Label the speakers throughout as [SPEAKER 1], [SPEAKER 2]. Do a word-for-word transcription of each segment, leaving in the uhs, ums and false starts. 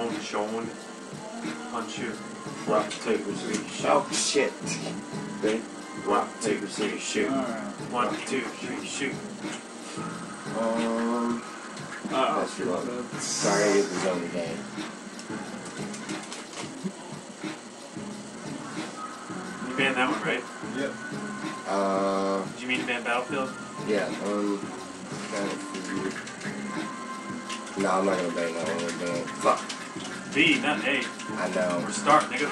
[SPEAKER 1] Sean, Sean, punch you. Rock, paper, scissors, shoot.
[SPEAKER 2] Oh shit.
[SPEAKER 1] Ready? Rock, paper, scissors, shoot.
[SPEAKER 3] Alright.
[SPEAKER 1] One, two, three, shoot.
[SPEAKER 2] Um.
[SPEAKER 3] Oh,
[SPEAKER 2] That's your luck. Sorry, I get the zone again.
[SPEAKER 1] You banned that one, right?
[SPEAKER 3] Yep.
[SPEAKER 2] Uh.
[SPEAKER 1] Did you mean to ban Battlefield?
[SPEAKER 2] Yeah. Um. Battlefield. No, I'm not gonna ban that one. We're ban. Fuck.
[SPEAKER 1] B, not A.
[SPEAKER 2] I know.
[SPEAKER 1] Restart, nigga.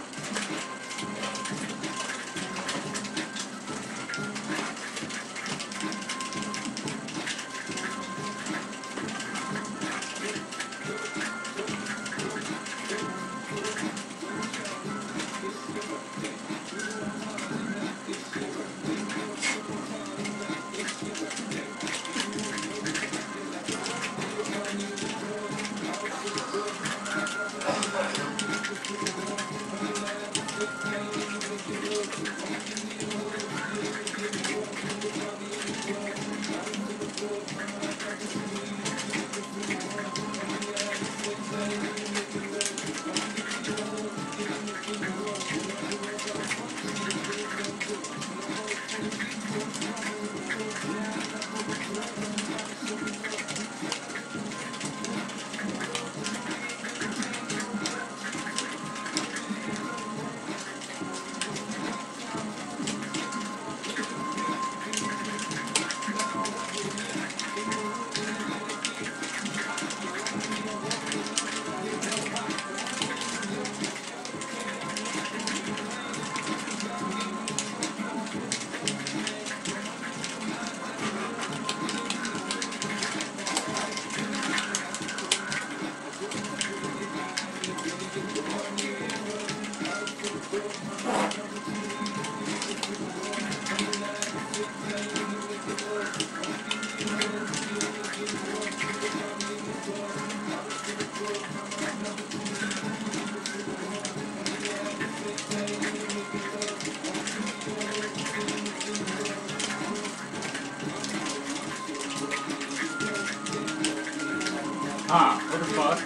[SPEAKER 3] Ah, what the fuck?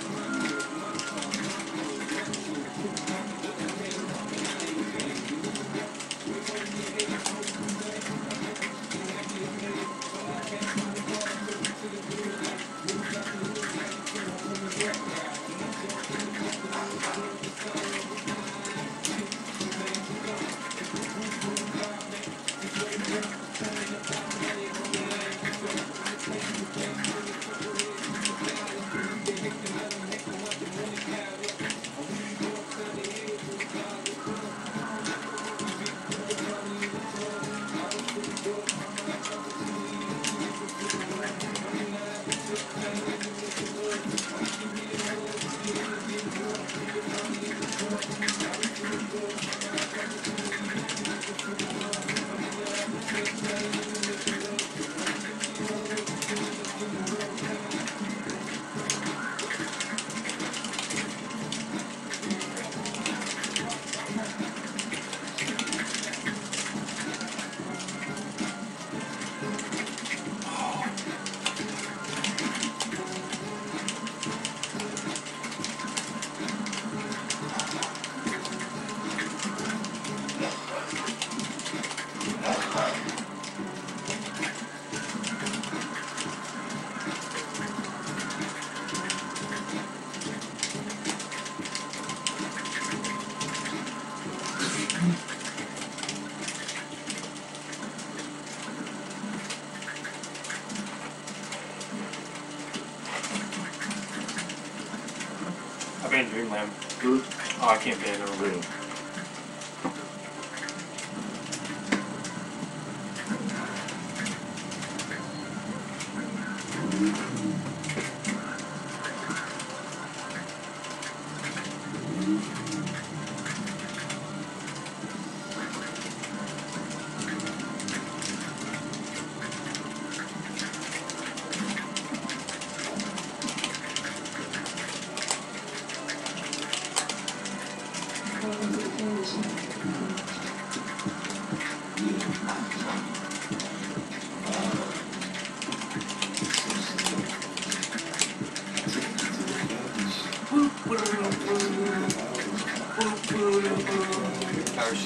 [SPEAKER 1] I banned Dreamland.
[SPEAKER 2] Hmm?
[SPEAKER 1] Oh, I can't ban it.
[SPEAKER 2] Really?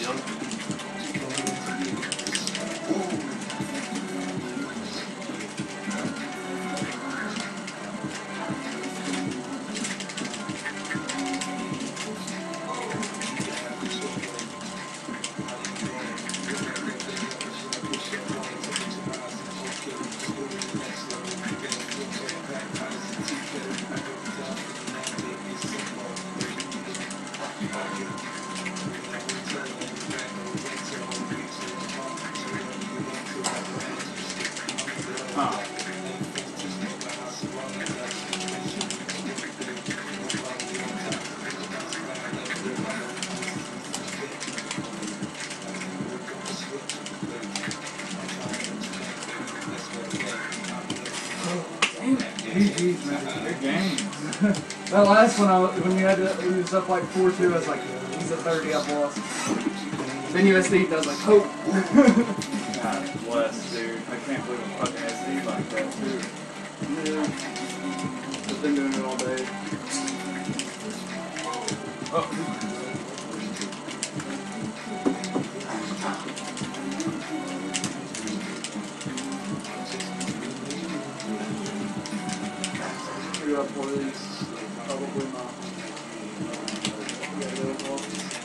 [SPEAKER 1] young.
[SPEAKER 3] Huh. Damn it. G G's, man. Good game. That last one, I, when you had to, when you was up like four two, I was like, he's a thirty, I've lost. Then you S D'd, I was like, hope. God bless, dude. I can't believe I'm fucking S D like that, too. Yeah. I've been doing it all day. Oh. Three up for these. Probably not. Yeah, they'll go.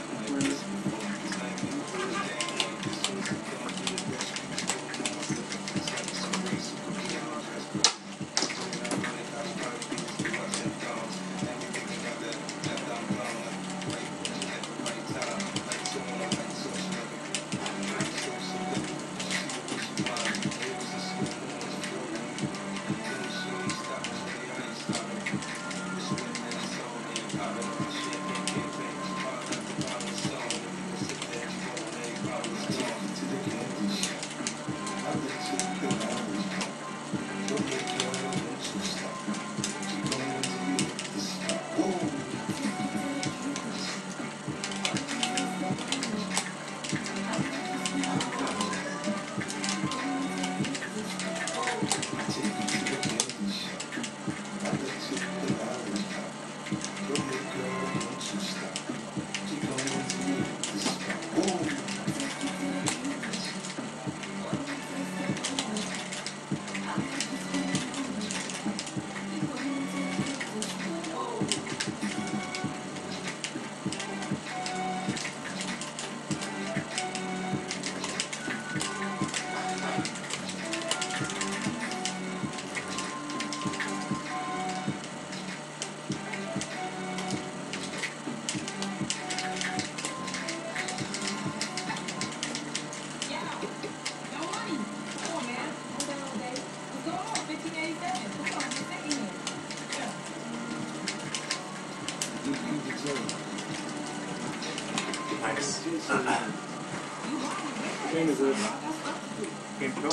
[SPEAKER 1] Nice.
[SPEAKER 3] What game is this?
[SPEAKER 1] Game to go.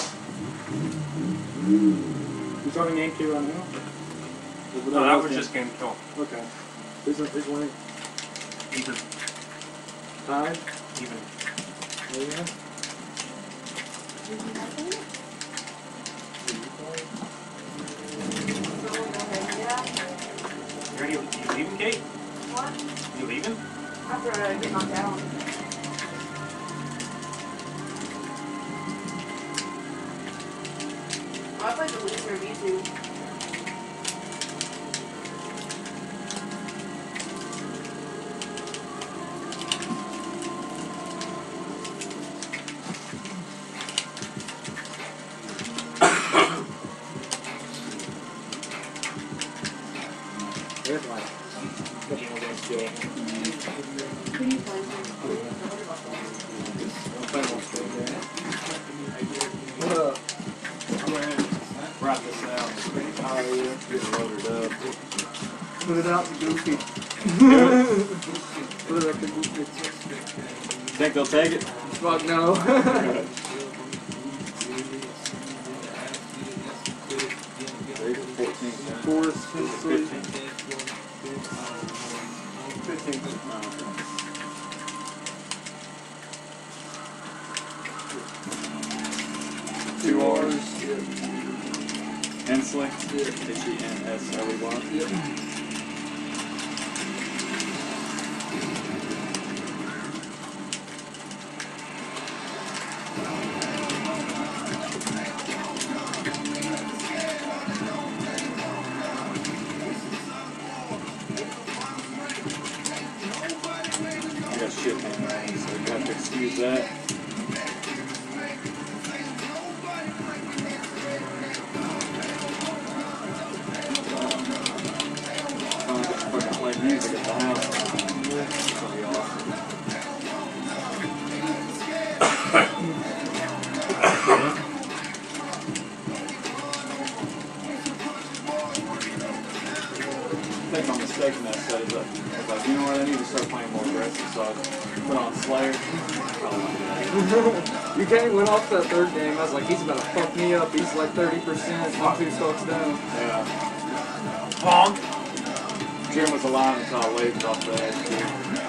[SPEAKER 3] You starting game two right now?
[SPEAKER 1] No, that was just game to go.
[SPEAKER 3] Okay. Who's, who's winning?
[SPEAKER 1] Even.
[SPEAKER 3] Tied?
[SPEAKER 1] Even.
[SPEAKER 3] Oh, yeah?
[SPEAKER 1] You ready? You leaving, Kate?
[SPEAKER 4] What?
[SPEAKER 1] You leaving?
[SPEAKER 4] After I get knocked out. I played the loser of YouTube.
[SPEAKER 3] There's like a couple more games to go.
[SPEAKER 4] Who do you play with?
[SPEAKER 3] I'm playing one straight there. What up? I'm gonna wrap this out. Oh, yeah. Get loaded up. Put it out, Goofy. Put it out the Goofy. Think they'll take it? Fuck no. fourteen. Four, fifteen. fifteen. Two R's. Yep. Hensley. Yep. H E N S L E Y. Yep.
[SPEAKER 1] I got shit in my mind, so you have to excuse that. I'm just fucking play music at the house. That'll be awesome. I think I'm mistaken that set is up. I was like, you know what, I need to start playing more aggressive, so I put on Slayer. Probably won't do that.
[SPEAKER 3] You came went off that third game. I was like, he's about to fuck me up. He's like thirty percent. I'm two stocks down.
[SPEAKER 1] Yeah. Bonk! Jim was alive until I waved off the edge, dude.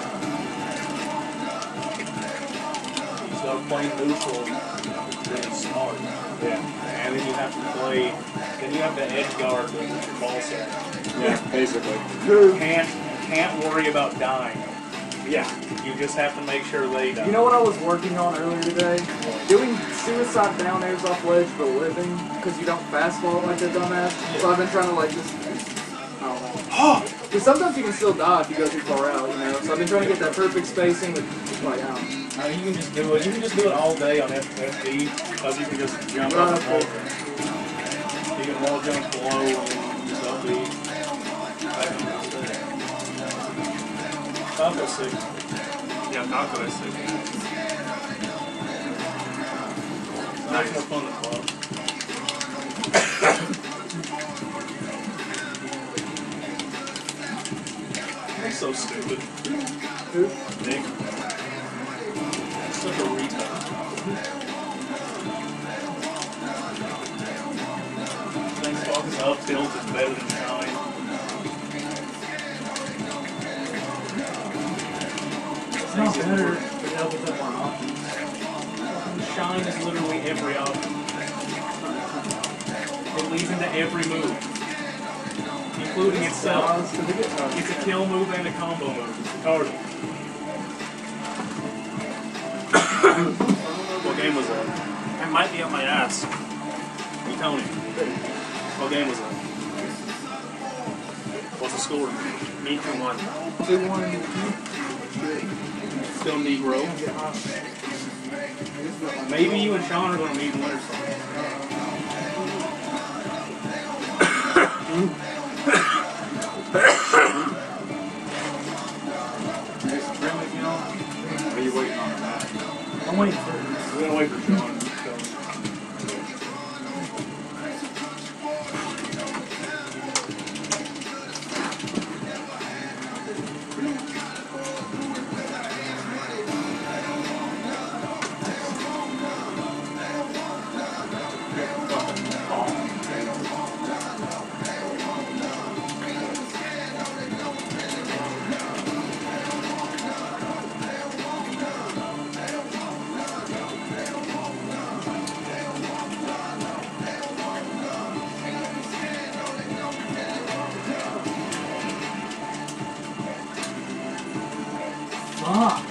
[SPEAKER 1] You start playing neutral, then it's smart. Yeah. And then you have to play, then you have to edge guard with your ball set. Yeah, basically. Can't, can't worry about dying. Yeah. You just have to make sure they die.
[SPEAKER 3] You know what I was working on earlier today? Doing suicide down airs off ledge for a living, because you don't fast fall like a dumbass. Yeah. So I've been trying to like just, I don't know. Because sometimes you can still die if you go too far out, you know. So I've been trying to get that perfect spacing with, like, I don't know.
[SPEAKER 1] I mean, you can just do it. You can just do it all day on F D, because you can just jump
[SPEAKER 3] Right,
[SPEAKER 1] up and wall. You can wall jump below and just L B. Falco's sick. Yeah, Falco is sick. Nice. More fun than club. He's so stupid.
[SPEAKER 3] Who?
[SPEAKER 1] Nick. Such a retard. Thanks, Falco's up tilt is better than Shine.
[SPEAKER 3] It's not better, but it opens up more options.
[SPEAKER 1] Shine is literally every option. It leads into every move, including itself. It's a kill move and a combo move. It's retarded. What game was that? I might be up my ass. You tell me. What game was that? What's the score? Me two one.
[SPEAKER 3] two one.
[SPEAKER 1] Still Negro. Maybe you and Sean are going to meet in winter song. Are you waiting on that?
[SPEAKER 3] I'm waiting for it.
[SPEAKER 1] We're going to wait for Sean.
[SPEAKER 3] Fuck.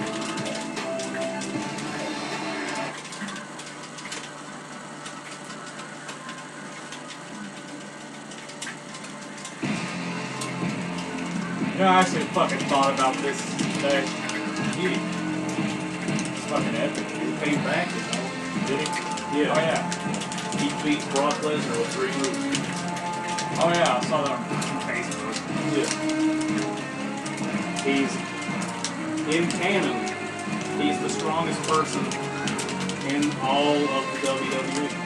[SPEAKER 1] You know, I actually fucking thought about this today. He, it's fucking epic. He came back, you know. Did he? Yeah. Oh, yeah. He beat Brock Lesnar with three moves. Oh, yeah, I saw that on Facebook. Yeah. He's, in canon, he's the strongest person in all of the W W E.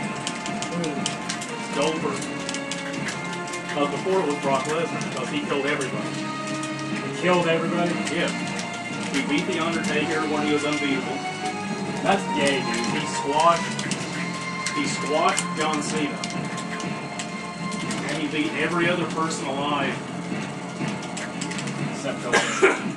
[SPEAKER 1] Goldberg. Uh, before it was Brock Lesnar, because he killed everybody.
[SPEAKER 3] He killed everybody?
[SPEAKER 1] Yeah. He beat The Undertaker when he was unbeatable.
[SPEAKER 3] That's gay, dude.
[SPEAKER 1] He squashed, he squashed John Cena. And he beat every other person alive. Except Hogan.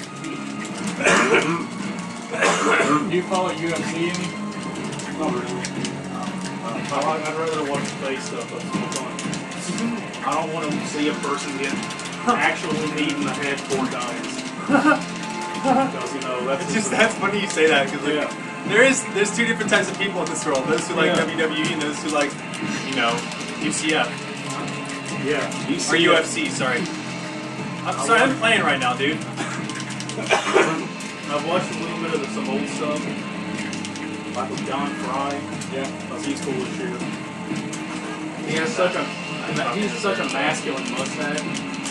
[SPEAKER 3] Do you follow U F C any?
[SPEAKER 1] Not really. Uh, I'd rather watch face stuff up to the fun. I don't want to see a person get actually beat in the head four times. Because, you know, that's
[SPEAKER 5] It's just, that's funny you say that, because like,
[SPEAKER 1] yeah.
[SPEAKER 5] there is there's two different types of people in this world. Those who like
[SPEAKER 1] Yeah.
[SPEAKER 5] W W E and those who like, you know, U C F.
[SPEAKER 1] Yeah. You
[SPEAKER 5] Or U F C, sorry. I'm sorry, I'm playing right now, dude.
[SPEAKER 1] I've watched a little bit of some old stuff. Like with John Fry.
[SPEAKER 3] Yeah.
[SPEAKER 1] Because he's cool as shit. He has such a he has such a masculine mustache.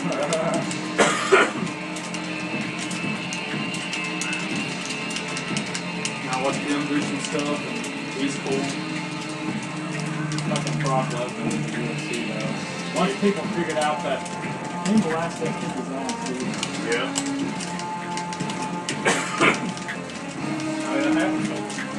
[SPEAKER 1] I watched him do some stuff and he's cool.
[SPEAKER 3] Fucking Brock Lesnar in the U F C though. Once people figured out that, I think the last day kicked his ass, dude.
[SPEAKER 1] Yeah. I mean, that happens.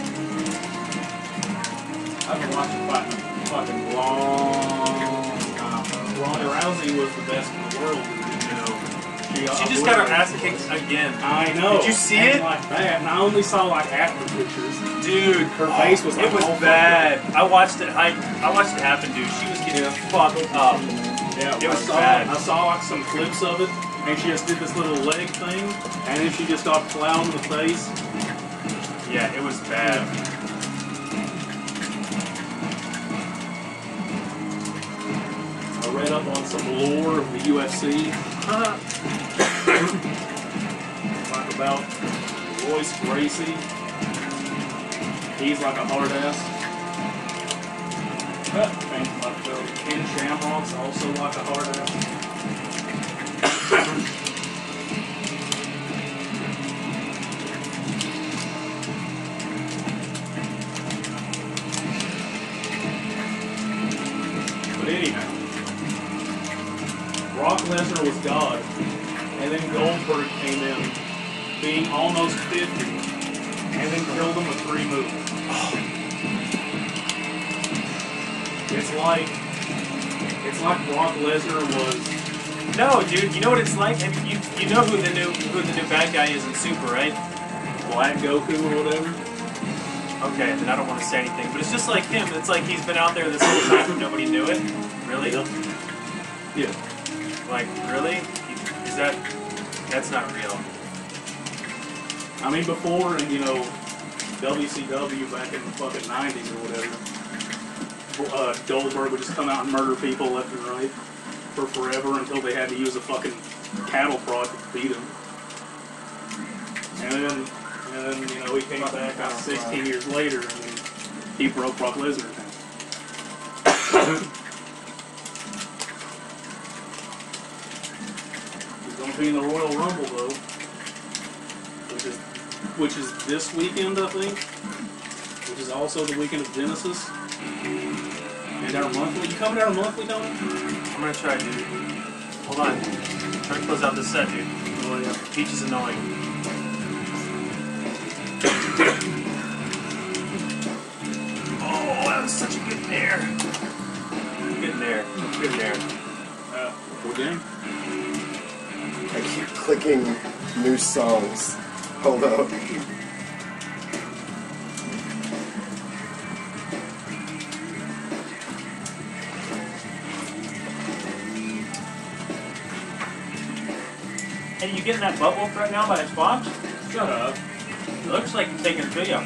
[SPEAKER 1] I've been watching fight in a fucking long time. Ronda Rousey was the best in the world. You know, she,
[SPEAKER 5] She just got her ass kicked again.
[SPEAKER 1] I know.
[SPEAKER 5] Did you see
[SPEAKER 1] And
[SPEAKER 5] it?
[SPEAKER 1] like that, and I only saw like after pictures.
[SPEAKER 5] Dude,
[SPEAKER 1] Her face was like
[SPEAKER 5] it was
[SPEAKER 1] all fucked
[SPEAKER 5] bad. I watched it. I I watched it happen, dude. She was getting fucked up.
[SPEAKER 1] Yeah,
[SPEAKER 5] It was
[SPEAKER 1] I saw,
[SPEAKER 5] bad.
[SPEAKER 1] I saw like some clips of it, and she just did this little leg thing, and then she just got plowed in the face.
[SPEAKER 5] Yeah, it was bad.
[SPEAKER 1] I read up on some lore of the U F C. Like about Royce Gracie. He's like a hard ass. And like the Ken Shamrock's also like a hard ass. But anyhow, Brock Lesnar was God, and then Goldberg came in, being almost fifty, and then killed him with three moves. It's like, it's like Brock Lesnar was.
[SPEAKER 5] No, dude. You know what it's like? I mean, you you know who the new who the new bad guy is in Super, right?
[SPEAKER 1] Black Goku or whatever.
[SPEAKER 5] Okay, then I don't want to say anything, but it's just like him. It's like he's been out there this whole time and nobody knew it. Really?
[SPEAKER 1] Yeah.
[SPEAKER 5] Like, really? Is that that's not real?
[SPEAKER 1] I mean, before, and you know, W C W back in the fucking nineties or whatever, uh, Goldberg would just come out and murder people left and right for forever until they had to use a fucking cattle prod to beat him. And then, and then, you know, he came back about sixteen years later and then he broke Brock Lesnar down. He's going to be in the Royal Rumble, though. Which is, which is this weekend, I think. Which is also the weekend of Genesis. And our monthly. You coming to our monthly, Tony?
[SPEAKER 5] I'm gonna try, dude. Hold on. I'm trying to close out this set, dude.
[SPEAKER 1] Oh, yeah.
[SPEAKER 5] Peach is annoying. Oh, that was such a good nair. Good nair. Good nair.
[SPEAKER 1] Uh, we're game.
[SPEAKER 2] I keep clicking new songs. Hold up.
[SPEAKER 5] Hey, you getting that butt whooped right now by Xbox?
[SPEAKER 1] Shut up.
[SPEAKER 5] It looks like you're taking a video.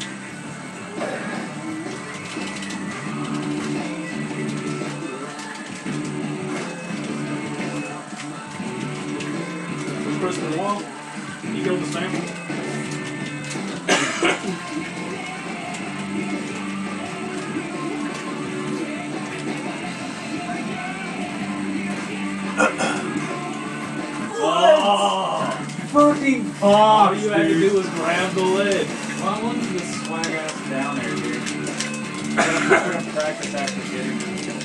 [SPEAKER 1] Chris Benoit, he killed his family. Oh,
[SPEAKER 3] Fucking
[SPEAKER 1] all
[SPEAKER 3] Fox,
[SPEAKER 1] you had to
[SPEAKER 3] dude.
[SPEAKER 1] do was grab the lid.
[SPEAKER 3] Well, I wanted to swag ass down there, dude. I'm gonna practice after getting it.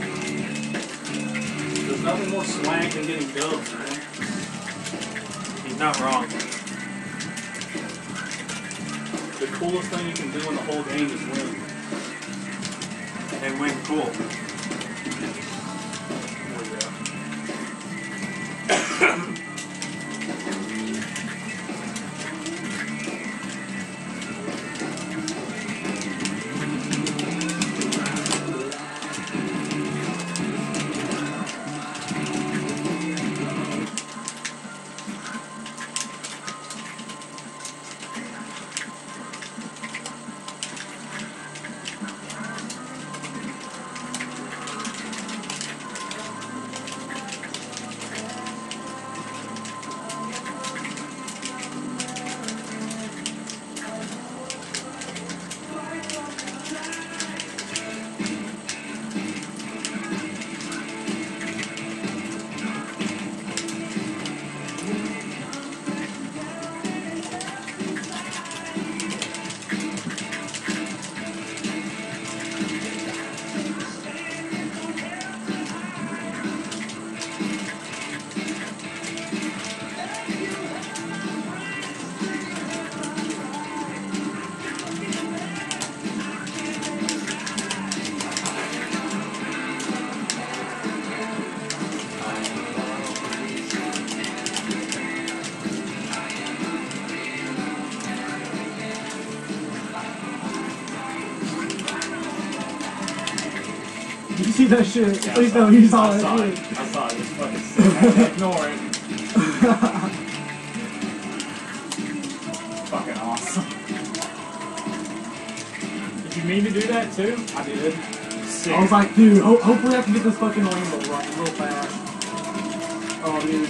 [SPEAKER 1] There's nothing more swank than getting dubbed, man.
[SPEAKER 5] He's not wrong.
[SPEAKER 1] The coolest thing you can do in the whole game is win.
[SPEAKER 5] And win cool.
[SPEAKER 3] You see that shit?
[SPEAKER 5] Yeah,
[SPEAKER 3] Please
[SPEAKER 5] I
[SPEAKER 3] don't use
[SPEAKER 5] saw
[SPEAKER 3] all
[SPEAKER 5] it. I
[SPEAKER 3] that
[SPEAKER 5] saw
[SPEAKER 3] shit.
[SPEAKER 5] it. I saw it. Just fucking sit. Ignore it. Fucking awesome. Did you mean to do that too? I did. Sick.
[SPEAKER 3] I was like, dude, ho hopefully I can get this fucking rainbow running real fast. Oh, dude.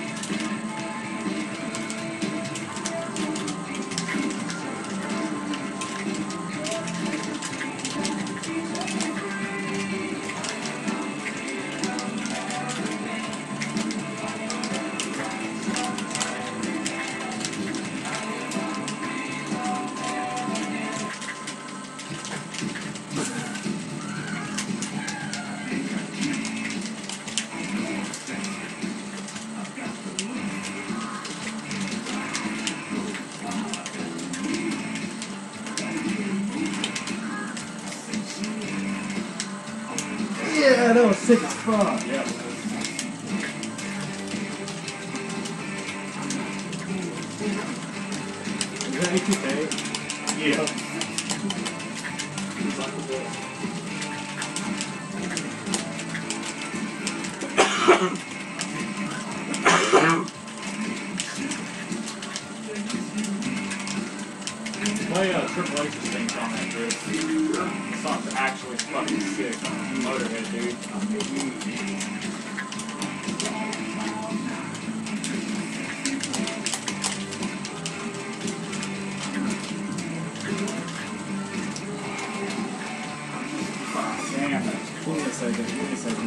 [SPEAKER 3] Yeah, that was sick as fuck.
[SPEAKER 5] Yeah.
[SPEAKER 3] Is that A two K?
[SPEAKER 5] Yeah. Play uh, Triple H's things on that, Chris. The song's actually fucking sick. Motorhead, dude. Damn, give me a second, give me a second.